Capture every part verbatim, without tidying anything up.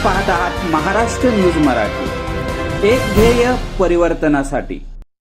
पाहत आहात महाराष्ट्र न्यूज मराठी, एक ध्येय परिवर्तनासाठी।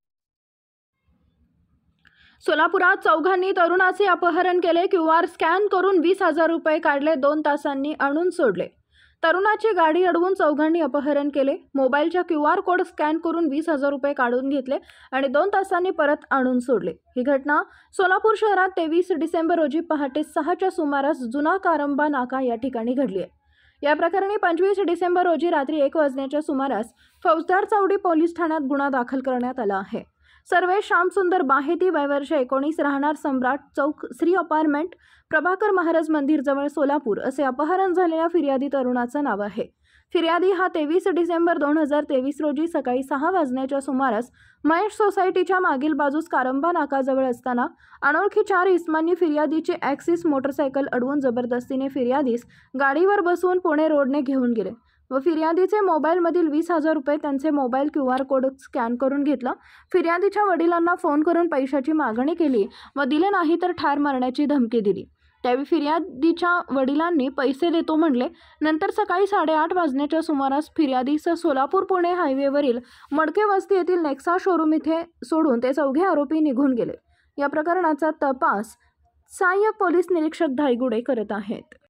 सोलापुरात चौघांनी तरुणाचे अपहरण केले। क्यू आर स्कॅन करून वीस हजार रुपये काढले, दोन तासांनी आणून सोडले। तरुणाची गाडी अडवून चौघांनी अपहरण केले। मोबाईलच्या क्यू आर कोड स्कॅन करून वीस हजार रुपये काढून घेतले आणि दोन तासांनी परत आणून सोडले। ही घटना सोलापूर शहरात तेवीस डिसेंबर रोजी पहाटे सहाच्या सुमारास जुना कारंबा नाका या ठिकाणी घडली आहे। या प्रकरणी पंचवीस डिसेंबर रोजी रात्री एक वाजण्याच्या सुमारास फौजदार चावडी पोलीस ठाण्यात गुन्हा दाखल करण्यात आला आहे। सर्वेश श्यामसुंदर बाहेती, वय वर्ष एकोणीस, राहणार सम्राट चौक, श्री अपार्टमेंट, प्रभाकर महाराज मंदिर जवळ, सोलापूर असे अपहरण झालेल्या फिर्यादी तरुणाचं नाव आहे। फिर्यादी हा तेवीस डिसेंबर दोन हजार तेवीस रोजी सकाळी सहा वाजण्याच्या सुमारास महेश सोसायटीच्या मागील बाजूस कारंबा नाकाजवळ असताना अनोळखी चार इस्मांनी फिर्यादीची ॲक्सिस मोटरसायकल अडवून जबरदस्तीने फिर्यादीस गाडीवर बसवून पुणे रोडने घेऊन गेले व फिर्यादीचे मोबाईलमधील वीस हजार रुपये त्यांचे mobile Q R code scan करून घेतला। फिर्यादीच्या वडिलांना फोन करून पैशाची मागणी केली व दिले नाही तर ठार मारण्याची धमकी दिली। त्यावेळी फिर्यादीच्या वडिलांनी पैसे देतो म्हणले। नंतर सकाळी साडेआठ वाजण्याच्या सुमारास फिर्यादीस सोलापूर पुणे हायवेवरील मडके वस्ती येथील नेक्सा शोरूम इथे सोडून ते चौघे आरोपी निघून गेले। या प्रकरणाचा तपास सहाय्यक पोलीस निरीक्षक धायगुडे करत आहेत।